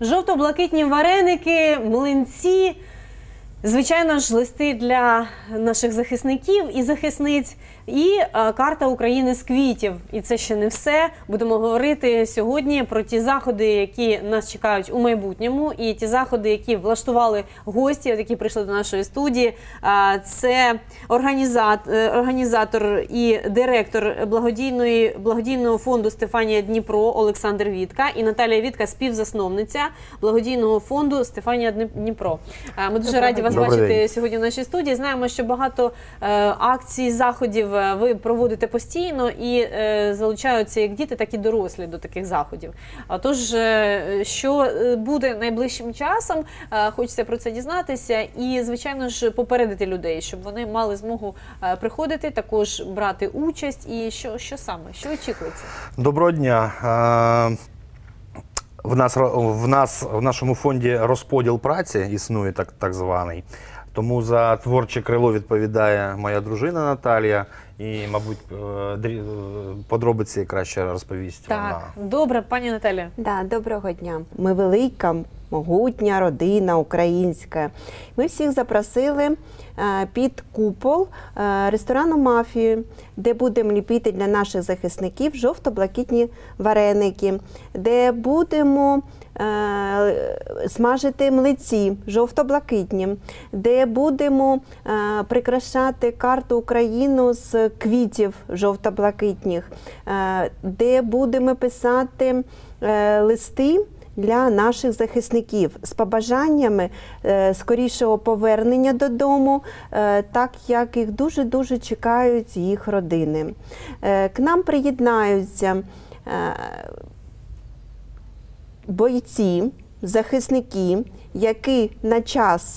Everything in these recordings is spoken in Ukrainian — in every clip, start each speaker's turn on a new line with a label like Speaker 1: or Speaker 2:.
Speaker 1: Жовто-блакитні вареники, млинці, звичайно ж, листи для наших захисників і захисниць, і карта України з квітів. І це ще не все. Будемо говорити сьогодні про ті заходи, які нас чекають у майбутньому, і ті заходи, які влаштували гості, які прийшли до нашої студії. Це організатор і директор благодійного фонду «Стефанія Дніпро» Олександр Вітка і Наталія Вітка, співзасновниця благодійного фонду «Стефанія Дніпро». Ми дуже раді вас бачити сьогодні в нашій студії. Знаємо, що багато акцій, заходів ви проводите постійно і залучаються як діти, так і дорослі до таких заходів. Тож, що буде найближчим часом, хочеться про це дізнатися і, звичайно ж, попередити людей, щоб вони мали змогу приходити, також брати участь. І що саме? Що очікується?
Speaker 2: Доброго дня. В нашому фонді розподіл праці існує так званий. Тому за творче крило відповідає моя дружина Наталія. І, мабуть, подробиці краще розповість вона.
Speaker 1: Так, добре, пані Наталія.
Speaker 3: Доброго дня. Ми велика, могутня родина українська. Ми всіх запросили під купол ресторану «Мафії», де будемо ліпити для наших захисників жовто-блакитні вареники, де будемо смажити млинці жовто-блакитні, де будемо прикрашати карту України з квітів жовто-блакитних, де будемо писати листи для наших захисників з побажаннями скорішого повернення додому, так як їх дуже-дуже чекають їх родини. К нам приєднаються бойці, захисники, які на час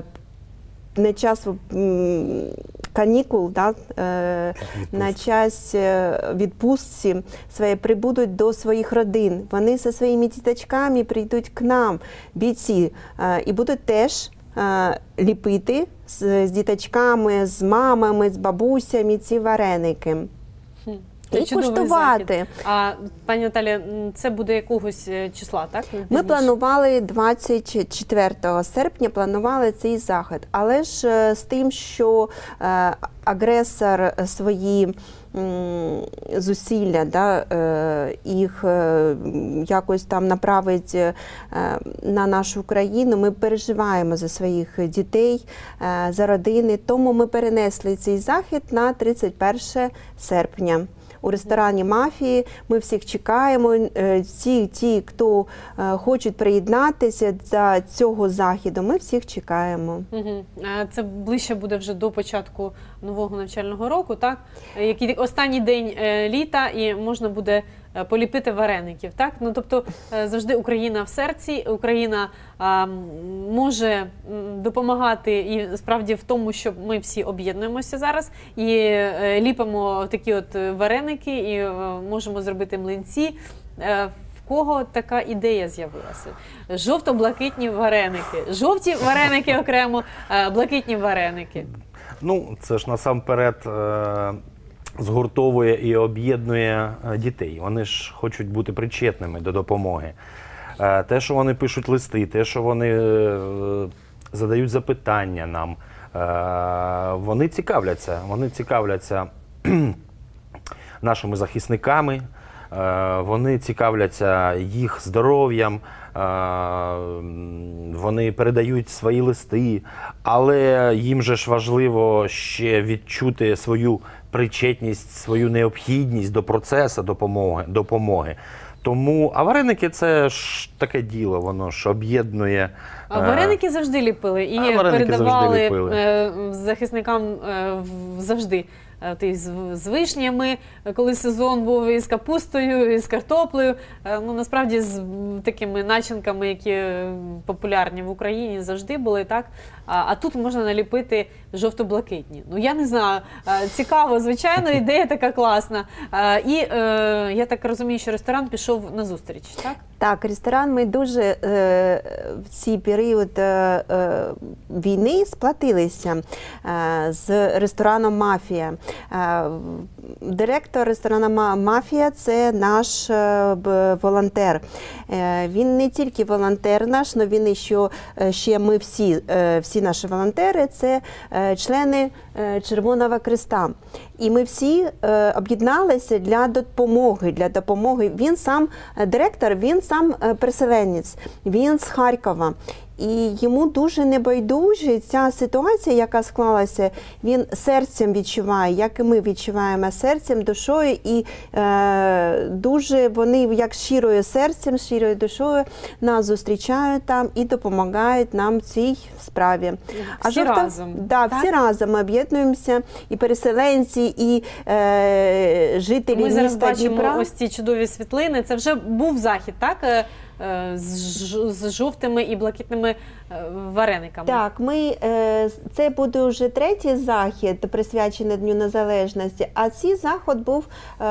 Speaker 3: канікул, на час відпустці своєї прибудуть до своїх родин. Вони зі своїми діточками прийдуть к нам, бійці, і будуть теж ліпити з діточками, з мамами, з бабусями ці вареники. І куштувати.
Speaker 1: А, пані Наталі, це буде якогось числа, так?
Speaker 3: Ми планували 24 серпня, планували цей захід. Але ж з тим, що агресор свої зусилля, їх якось там направить на нашу країну, ми переживаємо за своїх дітей, за родини. Тому ми перенесли цей захід на 31 серпня. У ресторані «Мафії» ми всіх чекаємо. Ті, хто хочуть приєднатися до цього заходу, ми всіх чекаємо.
Speaker 1: Це ближче буде вже до початку нового навчального року, так? Який останній день літа, і можна буде поліпити вареників, так? Ну, тобто, завжди Україна в серці, Україна може допомагати і справді в тому, що ми всі об'єднуємося зараз і ліпимо такі от вареники і можемо зробити млинці. В кого така ідея з'явилася? Жовто-блакитні вареники. Жовті вареники окремо, блакитні вареники.
Speaker 2: Ну, це ж насамперед згуртовує і об'єднує дітей. Вони ж хочуть бути причетними до допомоги. Те, що вони пишуть листи, те, що вони задають запитання нам, вони цікавляться нашими захисниками, вони цікавляться їх здоров'ям, вони передають свої листи, але їм же ж важливо ще відчути свою причетність, свою необхідність до процесу допомоги. Тому, а вареники – це ж таке діло, воно ж об'єднує.
Speaker 1: А вареники завжди ліпили і передавали захисникам завжди. З вишнями, коли сезон був, і з капустою, і з картоплею. Ну, насправді, з такими начинками, які популярні в Україні, завжди були, так? А тут можна наліпити жовто-блакитні. Ну, я не знаю, цікаво, звичайно, ідея така класна. І я так розумію, що ресторан пішов на зустріч, так?
Speaker 3: Так, ресторан ми дуже в цей період війни сплатилися з рестораном «Мафія». Директор ресторану «Мафія» – це наш волонтер. Він не тільки волонтер наш, але він ще ми всі наші волонтери – це члени Червоного Хреста. І ми всі об'єдналися для допомоги. Він сам директор, він сам переселенець, він з Харкова. І йому дуже небайдужа ця ситуація, яка склалася, він серцем відчуває, як і ми відчуваємо серцем, душою, і дуже вони як щирою серцем, щирою душою нас зустрічають там і допомагають нам в цій справі.
Speaker 1: Всі разом?
Speaker 3: Да, всі разом ми об'єднуємося, і переселенці, і жителі міста Дніпра.
Speaker 1: Ми зараз бачимо ось ці чудові світлини. Це вже був захід, так? З жовтими і блакитними варениками.
Speaker 3: Так, це буде вже третій захід, присвячений Дню Незалежності, а цей захід був,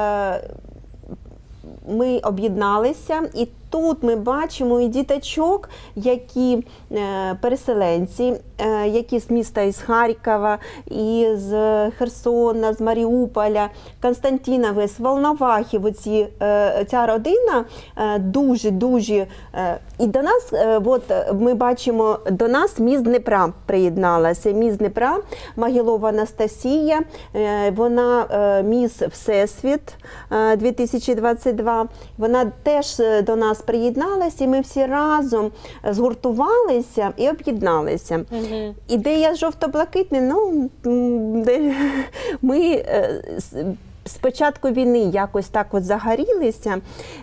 Speaker 3: ми об'єдналися, і тут ми бачимо і діточок, які переселенці, які з міста із Харкова, із Херсона, з Маріуполя, Константинови, з Волновахи. Ця родина дуже-дуже... І до нас, ми бачимо, до нас міст Дніпра приєдналася. Міст Дніпра, Могилова Анастасія, вона міс Всесвіт 2022. Вона теж до нас приєдналася, і ми всі разом згуртувалися і об'єдналися. Ідея жовто-блакитна, ми з початку війни якось так загорілися,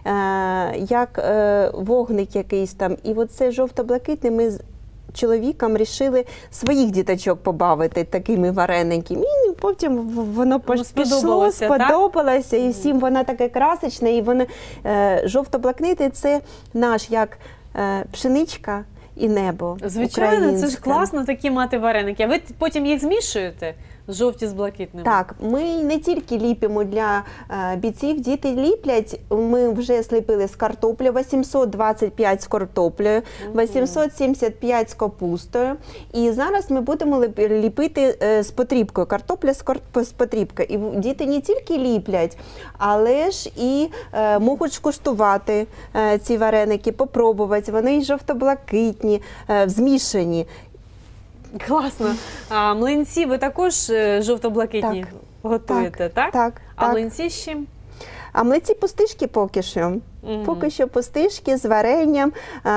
Speaker 3: як вогник якийсь там. І оце жовто-блакитне ми з чоловіком вирішили своїх діточок побавити такими варениками. І потім воно пішло, сподобалося, і всім вона така красочна, і вона жовто-блакитне – це наш як пшеничка і небо.
Speaker 1: Звичайно, це ж класно такі мати вареники. А ви потім їх змішуєте? Жовті з блакитними?
Speaker 3: Так, ми не тільки ліпимо для бійців, діти ліплять, ми вже сліпили з картоплею, 825 з картоплею, 875 з капустою, і зараз ми будемо ліпити з потрібкою, картопля з потрібкою. І діти не тільки ліплять, але ж і можуть скуштувати ці вареники, попробувати, вони жовто-блакитні, змішані.
Speaker 1: Класно. А млинці ви також жовто-блакитні готуєте, так?
Speaker 3: Так.
Speaker 1: А млинці з чим?
Speaker 3: А млинці пустишки поки що. Поки що пустишки з варенням,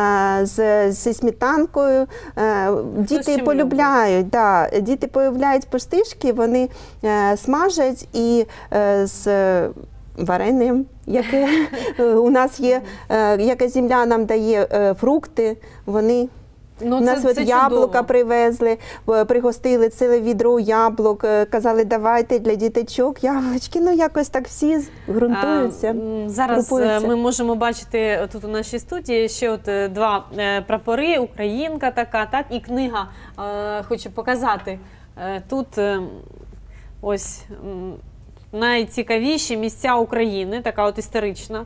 Speaker 3: зі сметанкою. Діти полюбляють, діти полюбляють пустишки, вони смажать і з варенням, яке у нас є, яка земля нам дає фрукти, вони... У нас яблука привезли, пригостили ціле відро яблук, казали, давайте для діточок яблучки. Якось так всі ґрунтуються.
Speaker 1: Зараз ми можемо бачити тут у нашій студії ще два прапори, українка така, так, і книга. Хочу показати. Тут ось найцікавіші місця України, така історична.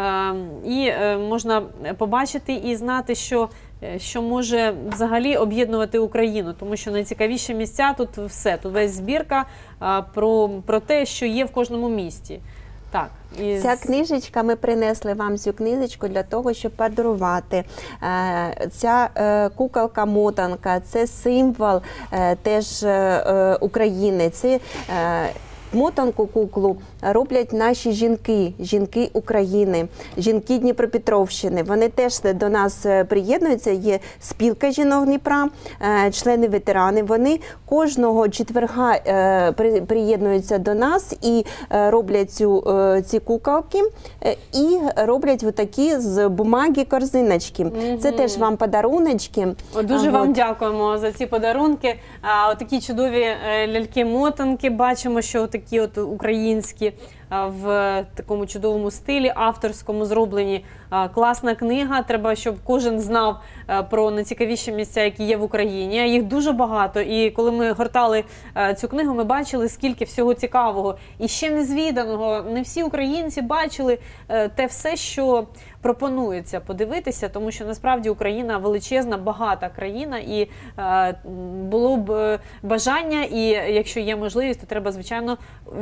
Speaker 1: І можна побачити і знати, що може взагалі об'єднувати Україну, тому що найцікавіші місця тут все, тут весь збірка про те, що є в кожному місті. Так.
Speaker 3: Ця книжечка, ми принесли вам цю книжечку для того, щоб подарувати. Ця куколка-мотанка, це символ теж України. Це мотанку, куклу роблять наші жінки України, жінки Дніпропетровщини. Вони теж до нас приєднуються, є спілка жінок Дніпра, члени-ветерани. Вони кожного четверга приєднуються до нас і роблять ці куколки, і роблять такі з бумаги корзиночки. Це теж вам подаруночки.
Speaker 1: Дуже вам дякуємо за ці подарунки. Такі чудові ляльки-мотанки, бачимо, що такі українські. в такому чудовому стилі, авторському зроблені. Класна книга, треба, щоб кожен знав про найцікавіші місця, які є в Україні. Їх дуже багато, і коли ми гортали цю книгу, ми бачили, скільки всього цікавого і ще незвіданого. Не всі українці бачили те все, що пропонується подивитися, тому що насправді Україна величезна, багата країна, і було б бажання, і якщо є можливість, то треба, звичайно,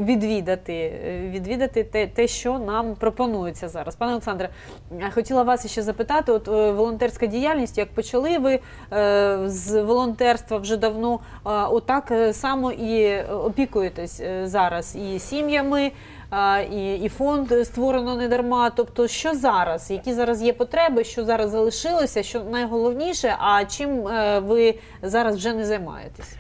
Speaker 1: відвідати те, що нам пропонується зараз. Пане Олександре, хотіла вас ще запитати, от волонтерська діяльність, як почали ви з волонтерства вже давно, отак само і опікуєтесь зараз і сім'ями, і фонд створено не дарма. Тобто, що зараз? Які зараз є потреби, що зараз залишилося, що найголовніше, а чим ви зараз вже не займаєтесь?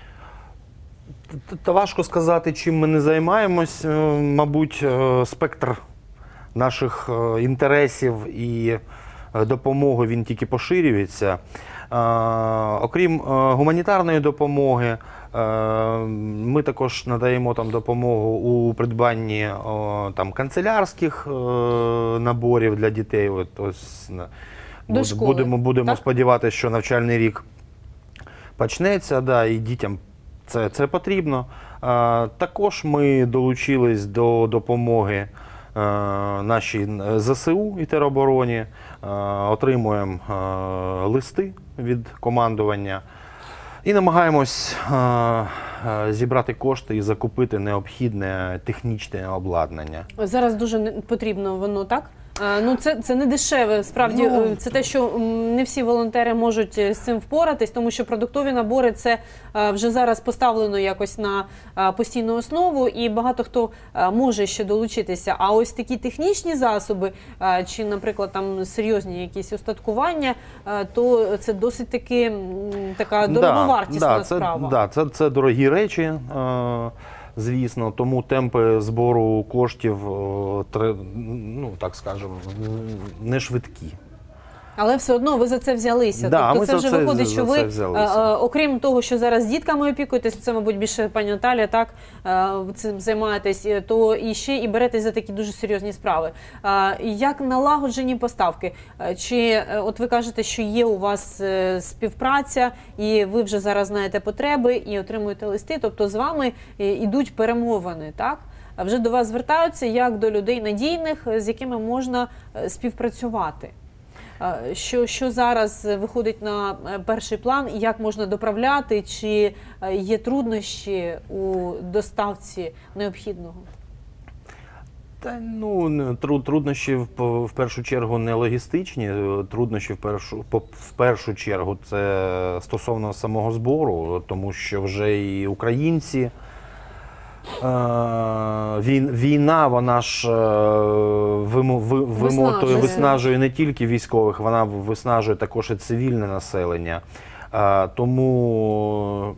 Speaker 2: Та важко сказати, чим ми не займаємось. Мабуть, спектр наших інтересів і допомоги, він тільки поширюється. Окрім гуманітарної допомоги, ми також надаємо там допомогу у придбанні там канцелярських наборів для дітей. Ось
Speaker 1: До школи,
Speaker 2: будемо
Speaker 1: так?
Speaker 2: сподіватися, що навчальний рік почнеться, да, і дітям це потрібно. Також ми долучились до допомоги нашій ЗСУ і теробороні, отримуємо листи від командування і намагаємось зібрати кошти і закупити необхідне технічне обладнання.
Speaker 1: Зараз дуже потрібно воно, так? Ну, це не дешеве, справді, це те, що не всі волонтери можуть з цим впоратись, тому що продуктові набори це вже зараз поставлено якось на постійну основу, і багато хто може ще долучитися. А ось такі технічні засоби, чи, наприклад, там серйозні якісь устаткування, то це досить таки така дороговартісна справа.
Speaker 2: Це дорогі речі. Звісно, тому темпи збору коштів, ну так скажемо, не швидкі.
Speaker 1: Але все одно ви за це взялися.
Speaker 2: Да,
Speaker 1: тобто це вже виходить, що ви, окрім того, що зараз з дітками опікуєтесь, це, мабуть, більше пані Наталія, так, цим займаєтесь, то і ще і беретесь за такі дуже серйозні справи. Як налагоджені поставки? Чи, от ви кажете, що є у вас співпраця, і ви вже зараз знаєте потреби, і отримуєте листи, тобто з вами йдуть перемовини, так? Вже до вас звертаються як до людей надійних, з якими можна співпрацювати. Що зараз виходить на перший план, і як можна доправляти, чи є труднощі у доставці необхідного?
Speaker 2: Та, труднощі в першу чергу не логістичні, труднощі в першу чергу це стосовно самого збору, тому що вже і українці, війна, вона ж виснажує не тільки військових, вона виснажує також і цивільне населення. Тому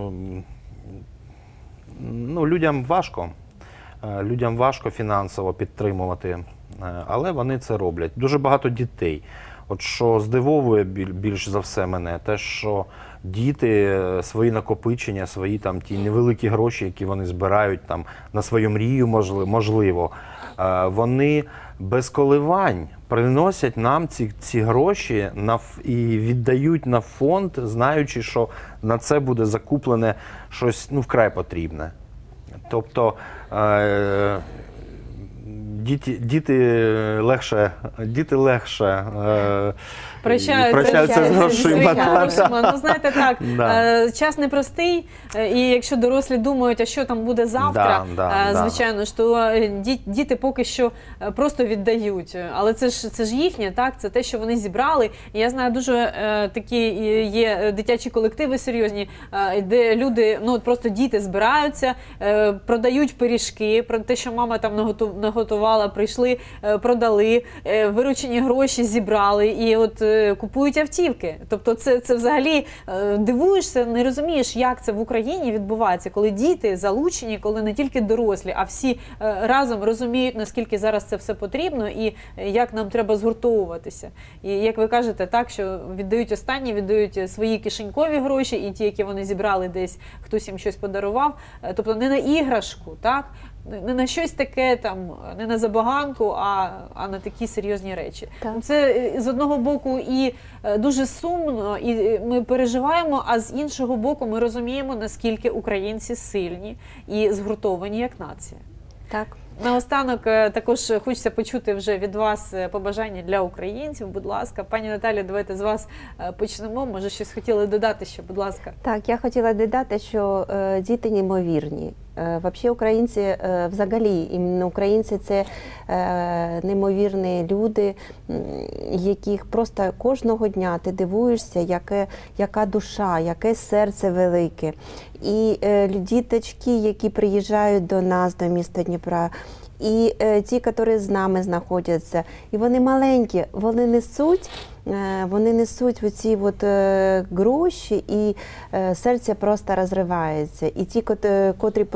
Speaker 2: людям важко фінансово підтримувати, але вони це роблять. Дуже багато дітей. От що здивовує більш за все мене, те, що діти свої накопичення, свої там ті невеликі гроші, які вони збирають там на свою мрію, можливо, вони без коливань приносять нам ці гроші і віддають на фонд, знаючи, що на це буде закуплене щось вкрай потрібне. Тобто діти легше прощаються з грошима.
Speaker 1: Ну, знаєте, так, час непростий, і якщо дорослі думають, а що там буде завтра, звичайно ж, то діти поки що просто віддають. Але це ж їхнє, так, це те, що вони зібрали. І я знаю, дуже такі є дитячі колективи серйозні, де люди, просто діти збираються, продають пиріжки, про те, що мама там наготувала, прийшли, продали, виручені гроші зібрали, і от купують автівки. Тобто це взагалі дивуєшся, не розумієш, як це в Україні відбувається, коли діти залучені, коли не тільки дорослі, а всі разом розуміють, наскільки зараз це все потрібно і як нам треба згуртовуватися. І як ви кажете, так, що віддають останні, віддають свої кишенькові гроші і ті, які вони зібрали десь, хтось їм щось подарував, тобто не на іграшку, так, не на щось таке, там, не на забаганку, а на такі серйозні речі.
Speaker 3: Так.
Speaker 1: Це з одного боку і дуже сумно, і ми переживаємо, а з іншого боку ми розуміємо, наскільки українці сильні і згуртовані як нація.
Speaker 3: Так.
Speaker 1: Наостанок також хочеться почути вже від вас побажання для українців. Будь ласка, пані Наталі, давайте з вас почнемо. Може, щось хотіли додати ще, будь ласка.
Speaker 3: Так, я хотіла додати, що діти неймовірні. Взагалі українці, взагалі, іменно українці – це неймовірні люди, яких просто кожного дня ти дивуєшся, яка душа, яке серце велике. І діточки, які приїжджають до нас, до міста Дніпра, і ті, які з нами знаходяться, і вони маленькі, вони несуть оці гроші, і серце просто розривається. І ті, котрі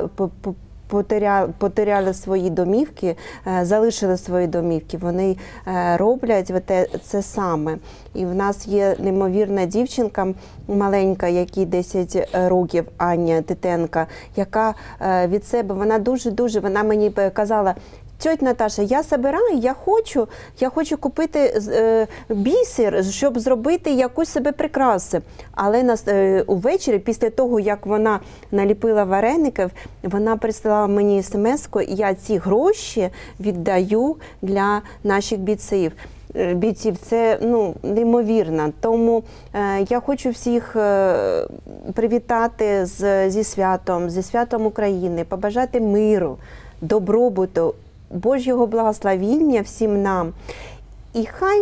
Speaker 3: потеряли свої домівки, залишили свої домівки, вони роблять це саме. І в нас є неймовірна дівчинка маленька, якій 10 років, Аня Титенка, яка від себе, вона дуже-дуже, вона мені казала: «Тьоть Наташа, я збираю, я хочу купити бісер, щоб зробити якусь себе прикраси». Але увечері, після того, як вона наліпила вареників, вона прислала мені смс-ку, і я ці гроші віддаю для наших бійців. Це неймовірно. Тому я хочу всіх привітати зі святом України, побажати миру, добробуту, Божого благословіння всім нам. І хай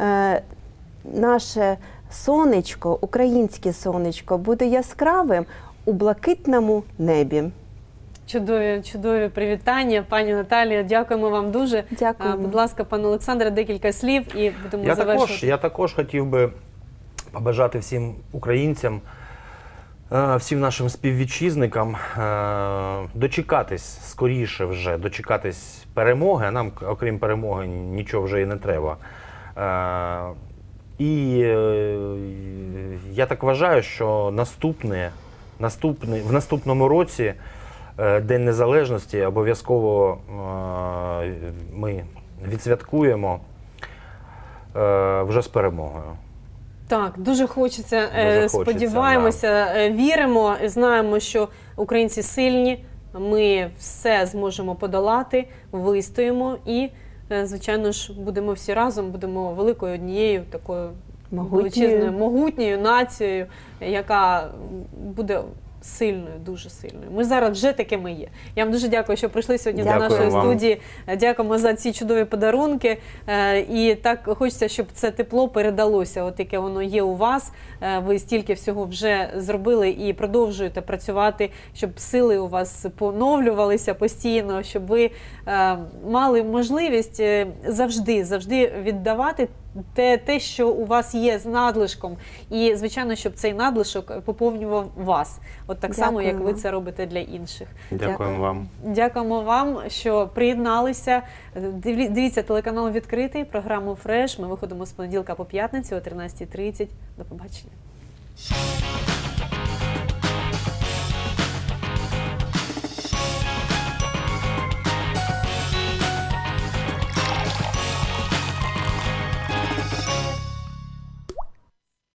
Speaker 3: наше сонечко, українське сонечко, буде яскравим у блакитному небі.
Speaker 1: Чудові привітання, пані Наталія. Дякуємо вам дуже.
Speaker 3: Дякую.
Speaker 1: Будь ласка, пане Олександре, декілька слів і будемо завершувати.
Speaker 2: Я також хотів би побажати всім українцям, всім нашим співвітчизникам дочекатись скоріше вже, дочекатись перемоги, а нам, окрім перемоги, нічого вже і не треба. І я так вважаю, що в наступному році День Незалежності обов'язково ми відсвяткуємо вже з перемогою.
Speaker 1: Так, дуже хочеться, сподіваємося, віримо, знаємо, що українці сильні, ми все зможемо подолати, вистоїмо і, звичайно ж, будемо всі разом, будемо великою однією такою величезною, могутньою нацією, яка буде сильною, дуже сильною. Ми зараз вже такими є. Я вам дуже дякую, що прийшли сьогодні до нашої студії. Дякуємо за ці чудові подарунки. І так хочеться, щоб це тепло передалося, от яке воно є у вас. Ви стільки всього вже зробили і продовжуєте працювати, щоб сили у вас поновлювалися постійно, щоб ви мали можливість завжди віддавати те, що у вас є з надлишком. І, звичайно, щоб цей надлишок поповнював вас. От так само, як ви це робите для інших.
Speaker 2: Дякуємо вам.
Speaker 1: Дякуємо вам, що приєдналися. Дивіться телеканал «Відкритий», програму «Фреш». Ми виходимо з понеділка по п'ятницю о 13:30. До побачення.